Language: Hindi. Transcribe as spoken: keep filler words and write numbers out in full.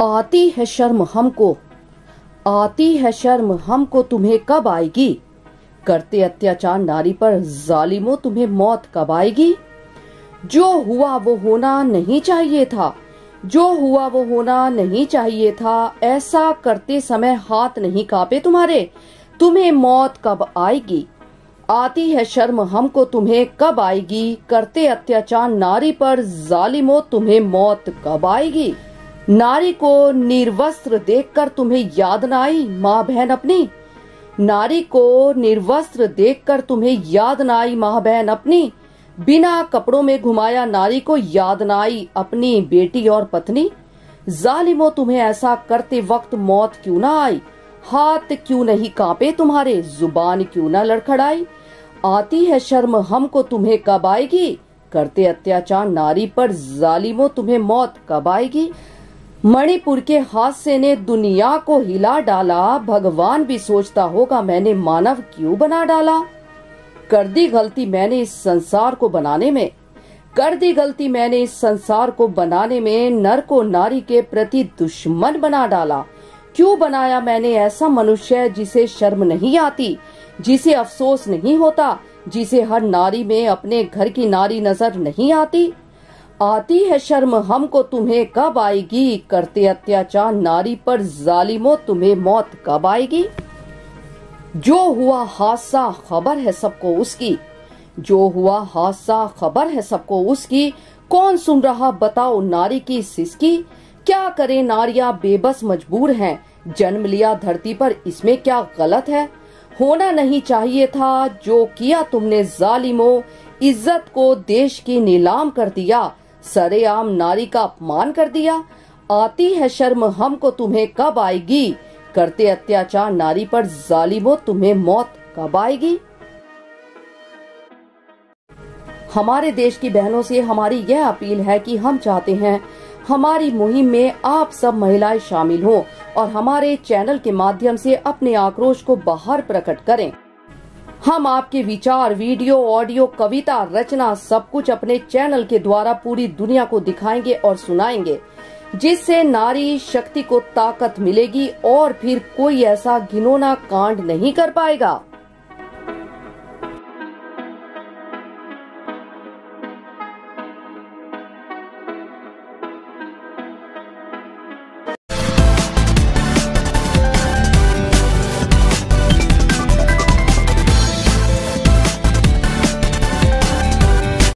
आती है शर्म हमको, आती है शर्म हमको तुम्हें कब आएगी। करते अत्याचार नारी पर जालिमों तुम्हें मौत कब आएगी। जो हुआ वो होना नहीं चाहिए था, जो हुआ वो होना नहीं चाहिए था। ऐसा करते समय हाथ नहीं कांपे तुम्हारे, तुम्हें मौत कब आएगी। आती है शर्म हमको तुम्हें कब आएगी। करते अत्याचार नारी पर जालिमों तुम्हें मौत कब आएगी। नारी को निर्वस्त्र देखकर तुम्हें याद न आई माँ बहन अपनी। नारी को निर्वस्त्र देखकर तुम्हें याद न आई माँ बहन अपनी। बिना कपड़ों में घुमाया नारी को याद न आई अपनी बेटी और पत्नी। जालिमों तुम्हें ऐसा करते वक्त मौत क्यों न आई। हाथ क्यों नहीं कांपे तुम्हारे, जुबान क्यों न लड़खड़ाई। आती है शर्म हमको तुम्हें कब आएगी। करते अत्याचार नारी पर जालिमों तुम्हें मौत कब आएगी। मणिपुर के हादसे ने दुनिया को हिला डाला, भगवान भी सोचता होगा मैंने मानव क्यों बना डाला। कर दी गलती मैंने इस संसार को बनाने में, कर दी गलती मैंने इस संसार को बनाने में। नर को नारी के प्रति दुश्मन बना डाला। क्यों बनाया मैंने ऐसा मनुष्य जिसे शर्म नहीं आती, जिसे अफसोस नहीं होता, जिसे हर नारी में अपने घर की नारी नजर नहीं आती। आती है शर्म हमको तुम्हें कब आएगी। करते अत्याचार नारी पर जालिमों तुम्हें मौत कब आएगी। जो हुआ हादसा खबर है सबको उसकी, जो हुआ हादसा खबर है सबको उसकी। कौन सुन रहा बताओ नारी की सिसकी। क्या करे नारियां बेबस मजबूर हैं, जन्म लिया धरती पर इसमें क्या गलत है। होना नहीं चाहिए था जो किया तुमने जालिमों। इज्जत को देश की नीलाम कर दिया, सरेआम नारी का अपमान कर दिया। आती है शर्म हमको तुम्हें कब आएगी। करते अत्याचार नारी पर जालिमों तुम्हें मौत कब आएगी। हमारे देश की बहनों से हमारी यह अपील है कि हम चाहते हैं हमारी मुहिम में आप सब महिलाएं शामिल हों और हमारे चैनल के माध्यम से अपने आक्रोश को बाहर प्रकट करें। हम आपके विचार, वीडियो, ऑडियो, कविता, रचना सब कुछ अपने चैनल के द्वारा पूरी दुनिया को दिखाएंगे और सुनाएंगे, जिससे नारी शक्ति को ताकत मिलेगी और फिर कोई ऐसा घिनौना कांड नहीं कर पाएगा।